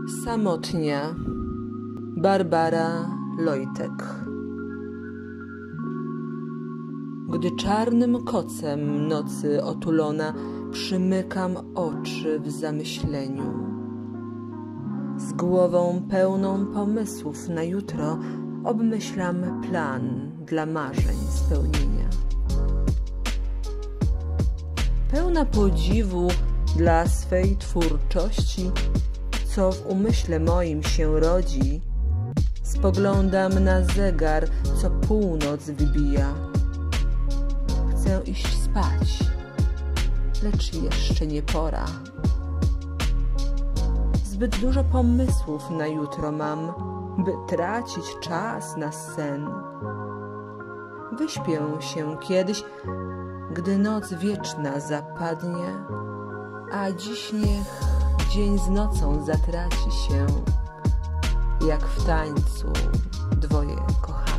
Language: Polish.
Samotnia. Barbara Lojtek. Gdy czarnym kocem nocy otulona przymykam oczy w zamyśleniu, z głową pełną pomysłów na jutro obmyślam plan dla marzeń spełnienia. Pełna podziwu dla swej twórczości, co w umyśle moim się rodzi, spoglądam na zegar, co północ wybija. Chcę iść spać, lecz jeszcze nie pora. Zbyt dużo pomysłów na jutro mam, by tracić czas na sen. Wyśpię się kiedyś, gdy noc wieczna zapadnie, a dziś niech dzień z nocą zatraci się, jak w tańcu dwoje kochane.